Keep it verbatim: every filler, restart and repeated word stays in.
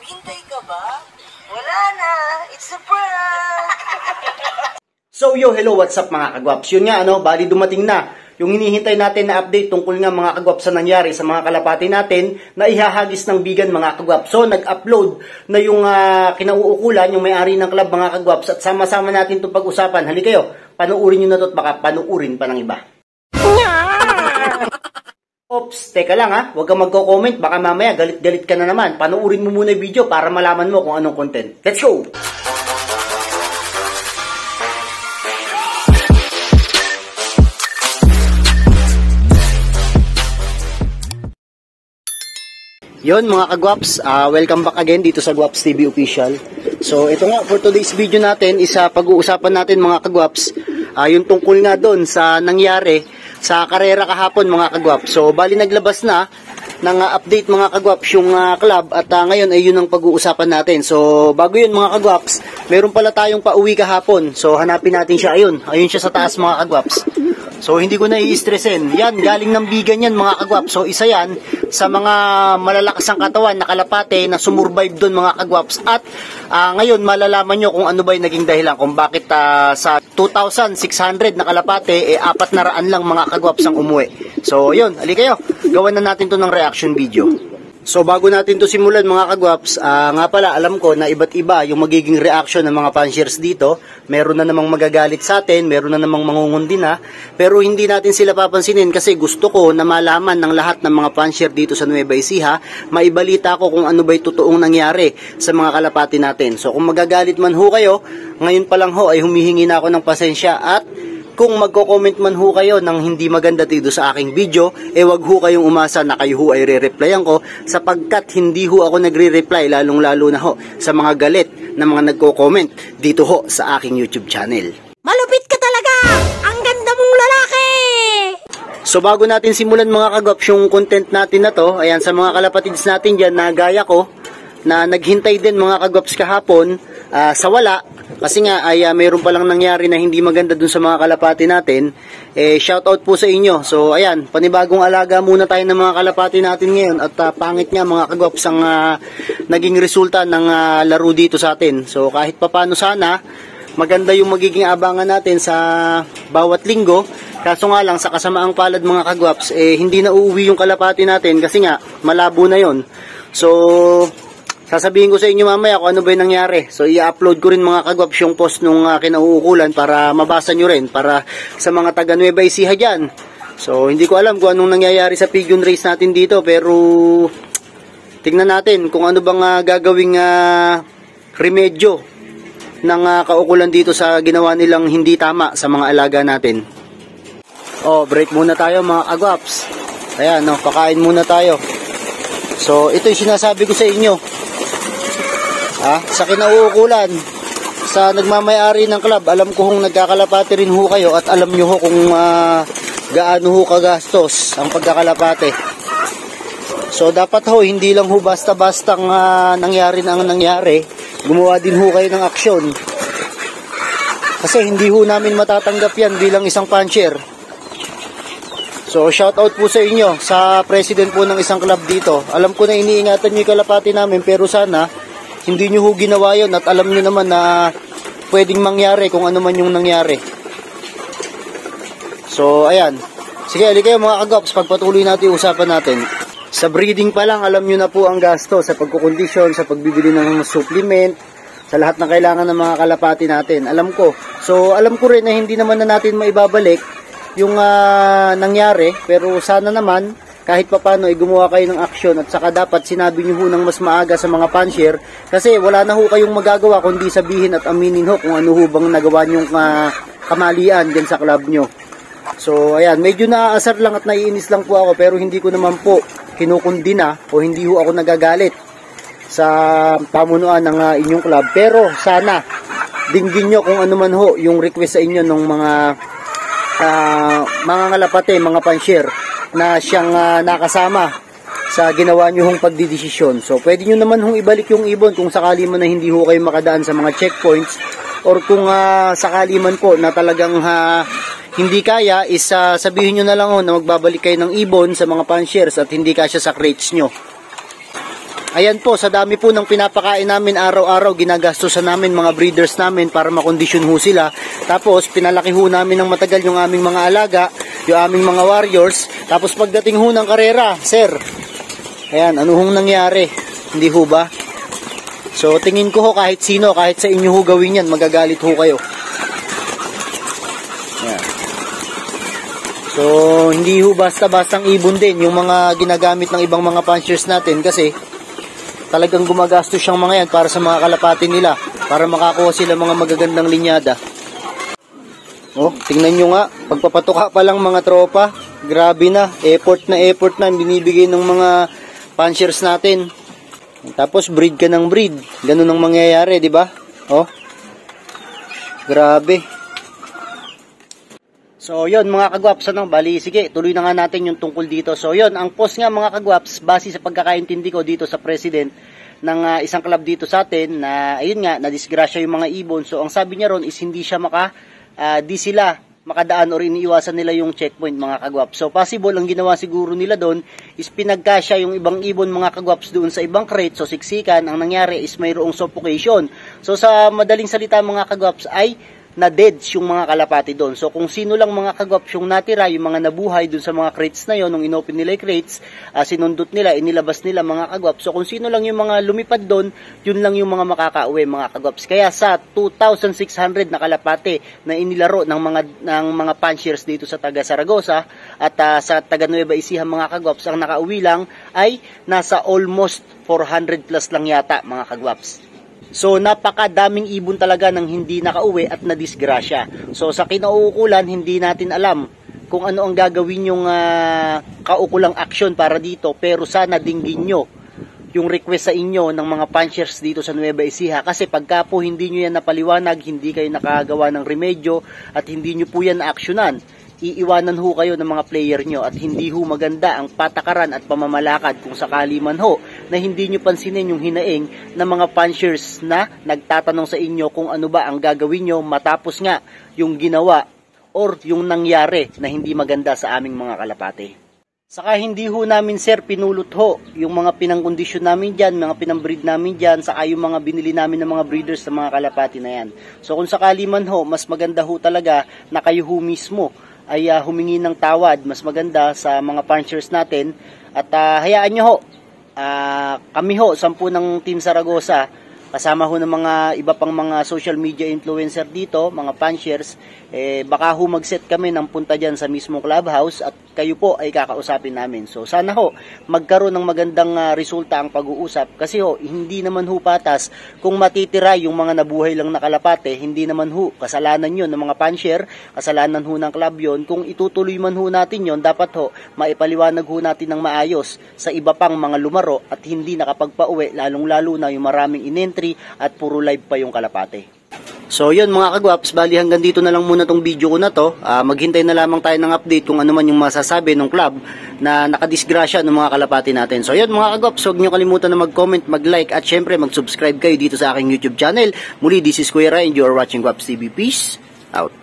Naghintay ka ba? Wala na. It's a prank. So yo, hello, what's up mga kagwaps? Yun nga, ano, bali dumating na yung hinihintay natin na update tungkol nga mga kagwaps sa nangyari sa mga kalapati natin na ihahagis ng bigan mga kagwaps. So nag-upload na yung uh, kinauukulan, yung may-ari ng club mga kagwaps, at sama-sama natin itong pag-usapan. Hali kayo, panuurin nyo na to at baka panuurin pa ng iba. Ops, teka lang ha, huwag kang magko-comment, baka mamaya galit-galit ka na naman. Panuurin mo muna yung video para malaman mo kung anong content. Let's go! Yon mga kagwaps, uh, welcome back again dito sa Gwaps T V Official. So ito nga, for today's video natin, isa pag-uusapan natin mga kagwaps, uh, yung tungkol nga doon sa nangyari sa karera kahapon mga kagwaps. So bali naglabas na ng uh, update mga kagwaps yung uh, club, at uh, ngayon ay yun ang pag-uusapan natin. So bago yun mga kagwaps, meron pala tayong pauwi kahapon. So hanapin natin siya, ayun, ayun siya sa taas mga kagwaps. So hindi ko na i-stressin. Yan, galing ng bigan yan mga kagwaps. So isa yan sa mga malalakas ang katawan na kalapate na sumurvive doon mga kagwaps. At uh, ngayon malalaman nyo kung ano ba yung naging dahilan kung bakit uh, sa two thousand six hundred na kalapate, eh apat na raan lang mga kagwaps ang umuwi. So yun, ali kayo, gawan na natin to ng reaction video. So bago natin to simulan mga kagwaps, uh, nga pala alam ko na iba't iba yung magiging reaction ng mga fanshares dito. Meron na namang magagalit sa atin, meron na namang mangungundi na, pero hindi natin sila papansinin kasi gusto ko na malaman ng lahat ng mga fanshare dito sa Nueva Ecija, maibalita ko kung ano ba'y totoong nangyari sa mga kalapati natin. So kung magagalit man ho kayo, ngayon pa lang ho ay humihingi na ako ng pasensya, at kung magko-comment man ho kayo ng hindi maganda dito sa aking video, eh wag ho kayong umasa na kayo ho ay re-replyan ko, sapagkat hindi ho ako nagre-reply, lalong-lalo na ho sa mga galit na mga nagko-comment dito ho sa aking YouTube channel. Malupit ka talaga! Ang ganda mong lalaki! So bago natin simulan mga kagwaps yung content natin na to, ayan, sa mga kalapatids natin dyan na gaya ko, na naghintay din mga kagwaps kahapon uh, sa wala, kasi nga ay uh, mayroon palang nangyari na hindi maganda dun sa mga kalapati natin, eh shoutout po sa inyo. So ayan, panibagong alaga muna tayo ng mga kalapati natin ngayon, at uh, pangit nga mga kagwaps ang uh, naging resulta ng uh, laro dito sa atin. So kahit papano sana maganda yung magiging abangan natin sa bawat linggo, kaso nga lang sa kasamaang palad mga kagwaps, eh hindi na uuwi yung kalapati natin kasi nga malabo na yon. So sasabihin ko sa inyo mamaya kung ano ba yung nangyari. So i-upload ko rin mga kagwaps yung post nung uh, kinauukulan para mabasa nyo rin, para sa mga taga Nueva Ecija dyan. So hindi ko alam kung anong nangyayari sa pigeon race natin dito, pero tingnan natin kung ano bang uh, gagawing uh, remedyo ng uh, kaukulan dito sa ginawa nilang hindi tama sa mga alaga natin. Oh, break muna tayo mga kagwaps. Ayan, no, pakain muna tayo. So ito yung sinasabi ko sa inyo. Ah, sa kinauukulan, sa nagmamayari ng club, alam ko kung nagkakalapate rin ho kayo, at alam nyo ho kung uh, gaano ho kagastos ang pagkakalapate. So dapat ho, hindi lang ho basta-bastang uh, nangyari na ang nangyari, gumawa din ho kayo ng aksyon. Kasi hindi ho namin matatanggap yan bilang isang fansharer. So shoutout po sa inyo, sa president po ng isang club dito. Alam ko na iniingatan nyo yung kalapate namin, pero sana hindi nyo ho ginawa yun, at alam nyo naman na pwedeng mangyari kung ano man yung nangyari. So ayan, sige, ali kayo mga kagwaps, pagpatuloy natin yung usapan natin. Sa breeding pa lang, alam nyo na po ang gasto sa pagkukondisyon, sa pagbibili ng supplement, sa lahat ng kailangan ng mga kalapati natin. Alam ko. So alam ko rin na hindi naman na natin maibabalik yung uh, nangyari, pero sana naman kahit papano ay gumawa kayo ng aksyon, at saka dapat sinabi nyo ho ng mas maaga sa mga fanshare, kasi wala na ho kayong magagawa kundi sabihin at aminin ho kung ano ho bang nagawa nyong uh, kamalian dyan sa club nyo. So ayan, medyo naaasar lang at naiinis lang po ako, pero hindi ko naman po kinukundi na, o hindi ho ako nagagalit sa pamunuan ng uh, inyong club. Pero sana dinggin nyo kung ano man ho yung request sa inyo ng mga uh, mga ngalapate, mga fanshare na siyang uh, nakasama sa ginawa nyo hong pagdidesisyon. So pwede nyo naman hong ibalik yung ibon kung sakali man na hindi ho kayo makadaan sa mga checkpoints, or kung uh, sakali man po na talagang uh, hindi kaya, is uh, sabihin nyo na lang ho na magbabalik kayo ng ibon sa mga fanshares at hindi kasya sa crates nyo. ayan po, sa dami po ng pinapakain namin araw-araw, ginagastosan namin mga breeders namin para makondisyon ho sila. Tapos, pinalaki ho namin ng matagal yung aming mga alaga, yung aming mga warriors. Tapos, pagdating ho ng karera, sir, ayan, ano hong nangyari? Hindi ho ba? So, tingin ko ho kahit sino, kahit sa inyo ho gawin yan, magagalit ho kayo. Ayan. So, hindi ho basta-bastang ibon din yung mga ginagamit ng ibang mga punchers natin kasi talagang gumagastos siyang mga yan para sa mga kalapati nila, para makakuha sila mga magagandang linyada. Oh, tingnan nyo nga, pagpapatuka pa lang mga tropa, grabe na, effort na effort na binibigay ng mga punchers natin. Tapos breed ka ng breed, ganun ang mangyayari, di ba? Oh, grabe. So, yun mga kagwaps, ano, bali, sige, tuloy na nga natin yung tungkol dito. So, yun, ang post nga mga kagwaps, base sa pagkakaintindi ko dito sa president ng uh, isang club dito sa atin, na, ayun nga, nadisgrasya yung mga ibon. So, ang sabi niya ron is hindi siya maka, uh, di sila makadaan or iniiwasan nila yung checkpoint mga kagwaps. So, possible, ang ginawa siguro nila doon is pinagkasya yung ibang ibon mga kagwaps doon sa ibang crate. So, siksikan, ang nangyari is mayroong suffocation. So, sa madaling salita mga kagwaps ay na deads yung mga kalapati doon. So, kung sino lang mga kagwaps yung natira, yung mga nabuhay doon sa mga crates na yon, nung inopen nila yung crates, uh, sinundot nila, inilabas nila mga kagwaps. So, kung sino lang yung mga lumipad doon, yun lang yung mga makakauwi mga kagwaps. Kaya sa two thousand six hundred na kalapati na inilaro ng mga ng mga punchers dito sa taga Saragosa at uh, sa taga Nueva Ecija mga kagwaps, ang nakauwi lang ay nasa almost four hundred plus lang yata mga kagwaps. So, napakadaming ibon talaga ng hindi nakauwi at nadisgrasya. So, sa kinauukulan, hindi natin alam kung ano ang gagawin yung uh, kaukulang aksyon para dito. Pero sana dinggin nyo yung request sa inyo ng mga punchers dito sa Nueva Ecija. Kasi pagka po hindi nyo yan napaliwanag, hindi kayo nakagawa ng remedyo at hindi nyo po yan na-aksyonan, iiwanan ho kayo ng mga player nyo at hindi ho maganda ang patakaran at pamamalakad kung sakali man ho na hindi nyo pansinin yung hinaing ng mga punchers na nagtatanong sa inyo kung ano ba ang gagawin nyo matapos nga yung ginawa or yung nangyari na hindi maganda sa aming mga kalapati. Saka hindi ho namin sir pinulot ho yung mga pinangkondisyon namin dyan, mga pinambreed namin dyan, saka yung mga binili namin ng mga breeders sa mga kalapati na yan. So kung sakali man ho, mas maganda ho talaga na kayo ho mismo ay uh, humingi ng tawad, mas maganda sa mga punchers natin at uh, hayaan nyo ho, uh, kami ho, sampu ng Team Saragosa, kasama ho ng mga iba pang mga social media influencer dito, mga punchers, eh, baka ho mag-set kami ng punta dyan sa mismong clubhouse at kayo po ay kakausapin namin. So sana ho, magkaroon ng magandang uh, resulta ang pag-uusap kasi ho, hindi naman ho patas kung matitira yung mga nabuhay lang na kalapate, hindi naman ho, kasalanan yun ng mga puncher, kasalanan ho ng club yun. Kung itutuloy man ho natin yun, dapat ho, maipaliwanag ho natin ng maayos sa iba pang mga lumaro at hindi nakapagpauwi, lalong-lalo na yung maraming inentry at puro live pa yung kalapate. So yun mga kagwaps, bali hanggang dito na lang muna tong video ko na to. Uh, maghintay na lamang tayo ng update kung ano man yung masasabi ng club na nakadisgrasya ng mga kalapati natin. So yun mga kagwaps, huwag nyo kalimutan na mag-comment, mag-like at syempre mag-subscribe kayo dito sa aking YouTube channel. Muli, this is Kuya Ray and you are watching Gwaps T V. Peace out.